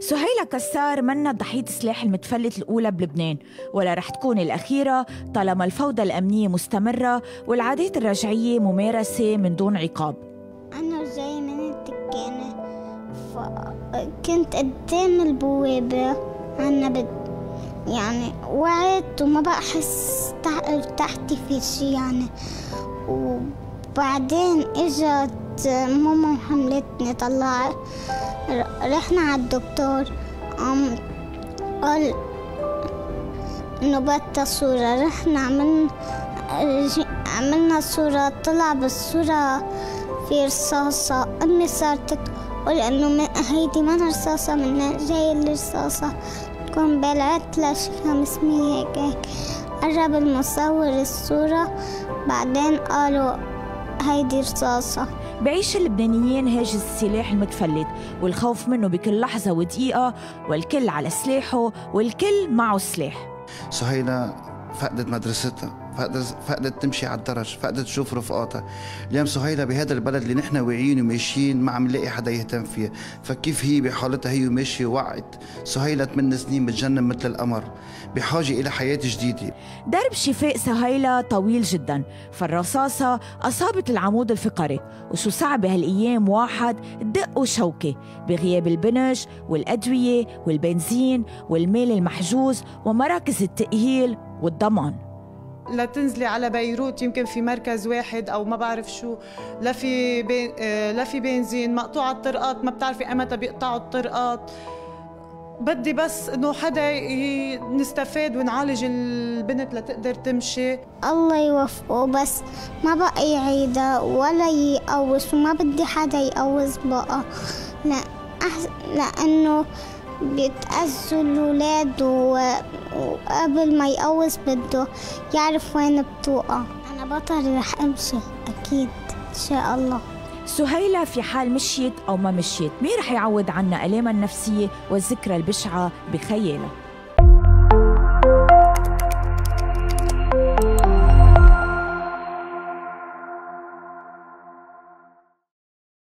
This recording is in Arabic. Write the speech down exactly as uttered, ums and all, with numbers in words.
سهيلة كسار منا ضحية السلاح المتفلت الأولى بلبنان، ولا رح تكون الأخيرة طالما الفوضى الأمنية مستمرة والعادات الرجعية ممارسة من دون عقاب. أنا جاي من الدكانة، فكنت قدام البوابة عنا بد يعني وعيت وما بقى أحس تحتي في شي يعني. وبعدين إجت ماما وحملتني طلع، رحنا على الدكتور قام قال إنه بدها صورة. رحنا عملنا عملنا صورة، طلع بالصورة في رصاصة. أمي صارت تقول إنه هيدي ما رصاصة، من جاي الرصاصة تكون بلعت لها خمس مية هيك هيك. قرب المصور الصورة، بعدين قالوا هيدي رصاصة. بعيش اللبنانيين هاجس السلاح المتفلت والخوف منه بكل لحظة ودقيقة، والكل على سلاحه والكل معه سلاح. سهيلة فقدت مدرستها، فقدت تمشي على الدرج، فقدت تشوف رفقاتها. اليوم سهيلة بهذا البلد اللي نحن واعيين وماشيين ما عم نلاقي حدا يهتم فيها، فكيف هي بحالتها هي وماشية وعت؟ سهيلة ثمان سنين بتجنن مثل القمر، بحاجة إلى حياة جديدة. درب شفاء سهيلة طويل جدا، فالرصاصة أصابت العمود الفقري، وشو صعب هالأيام واحد دق وشوكة بغياب البنج والأدوية والبنزين والمال المحجوز ومراكز التأهيل والضمان. لا تنزلي على بيروت يمكن في مركز واحد او ما بعرف شو، لا في بي... لا في بنزين، مقطوعه الطرقات، ما بتعرفي امتى بيقطعوا الطرقات. بدي بس انه حدا ي... نستفاد ونعالج البنت لتقدر تمشي. الله يوفقه، بس ما بقى يعيدها ولا يقوص، وما بدي حدا يقوص بقى، لا أحس... لانه بيتأذوا الولاد، وقبل ما يقوص بده يعرف وين بتوقع. أنا بطل رح أمشي أكيد إن شاء الله. سهيلة في حال مشيت أو ما مشيت، مين رح يعوض عنا آلامها النفسية والذكرى البشعة بخيالها؟